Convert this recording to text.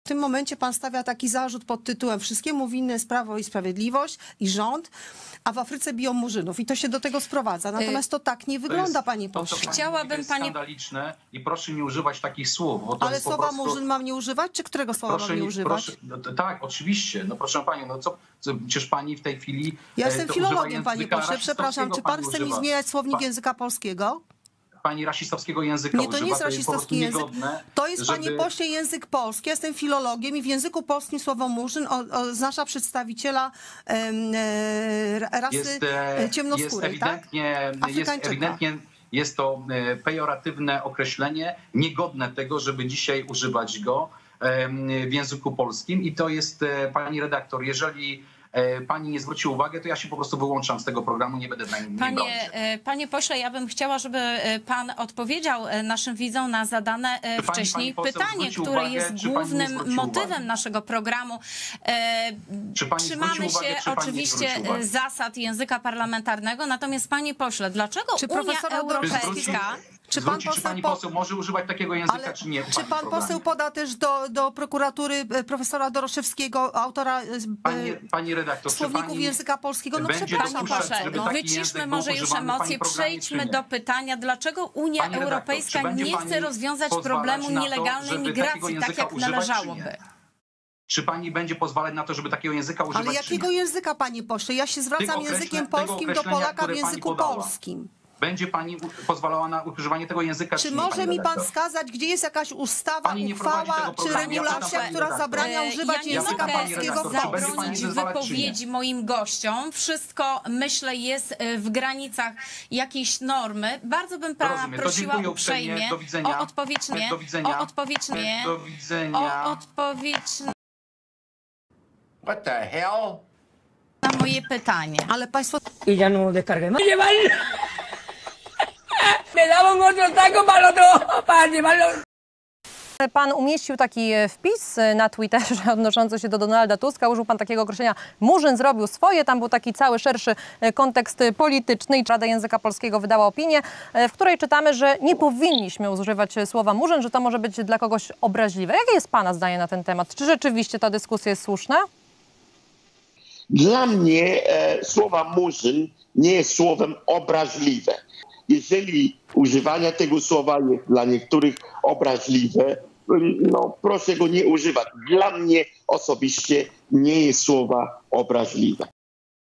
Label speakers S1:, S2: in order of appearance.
S1: W tym momencie pan stawia taki zarzut pod tytułem wszystkiemu winne jest Prawo i Sprawiedliwość i rząd, a w Afryce biją murzynów. I to się do tego sprowadza. Natomiast to tak nie wygląda, panie pośle.
S2: Chciałabym,
S3: jest skandaliczne i proszę nie używać takich słów. Bo to
S1: Ale
S3: jest
S1: słowa
S3: po prostu...
S1: murzyn mam nie używać? Czy którego słowa mam nie używać?
S3: Tak, oczywiście. No proszę panią, no przecież pani w tej chwili...
S1: Ja jestem filologiem, panie pośle. Przepraszam, czy pan chce mi zmieniać słownik języka polskiego?
S3: Pani rasistowskiego języka
S1: nie, to nie jest rasistowski język. To jest,
S3: żeby...
S1: panie pośle, język polski. Ja jestem filologiem i w języku polskim słowo murzyn oznacza przedstawiciela rasy ciemnoskórej,
S3: ewidentnie jest to pejoratywne określenie, niegodne tego, żeby dzisiaj używać go w języku polskim. I to jest, pani redaktor, jeżeli pani nie zwróci uwagi, to ja się po prostu wyłączam z tego programu, nie będę na nim
S2: Panie pośle, ja bym chciała, żeby pan odpowiedział naszym widzom na zadane wcześniej pytanie, które jest głównym motywem naszego programu. Trzymamy się oczywiście zasad języka parlamentarnego, natomiast panie pośle, dlaczego Unia Europejska...
S3: Czy pani poseł może używać takiego języka, czy nie?
S1: Czy pan poseł poda też do prokuratury profesora Doroszewskiego, autora
S3: pani redaktor,
S1: słowników języka polskiego? No przepraszam,
S2: wyciszmy może już emocje, przejdźmy do pytania, dlaczego Unia Europejska nie chce rozwiązać problemu nielegalnej migracji tak, jak należałoby?
S3: Czy pani będzie pozwalać na to, żeby takiego języka używać?
S1: Ale jakiego języka, panie pośle? Ja się zwracam językiem polskim do Polaka w języku polskim.
S3: Będzie pani pozwalała na używanie tego języka?
S1: Czy może mi pan wskazać, gdzie jest jakaś ustawa, uchwała czy regulacja, która zabrania używać języka polskiego w Polsce?
S2: Zabronić wypowiedzi moim gościom. Wszystko, myślę, jest w granicach jakiejś normy. Bardzo bym pana prosiła uprzejmie o odpowiedź nie. O odpowiedź nie. O odpowiedź
S4: What the hell?
S2: na moje pytanie.
S1: Ale państwo...
S5: Y ya no descargué más. Me daban otro taco para otro, para llevarlo.
S6: Pan umieścił taki wpis na Twitterze odnoszący się do Donalda Tuska. Użył pan takiego określenia murzyn zrobił swoje. Tam był taki cały szerszy kontekst polityczny i Rada Języka Polskiego wydała opinię, w której czytamy, że nie powinniśmy używać słowa murzyn, że to może być dla kogoś obraźliwe. Jakie jest pana zdanie na ten temat? Czy rzeczywiście ta dyskusja jest słuszna?
S4: Dla mnie słowa murzyn nie jest słowem obraźliwe. Jeżeli używanie tego słowa jest dla niektórych obraźliwe, no proszę go nie używać. Dla mnie osobiście nie jest słowa obraźliwe.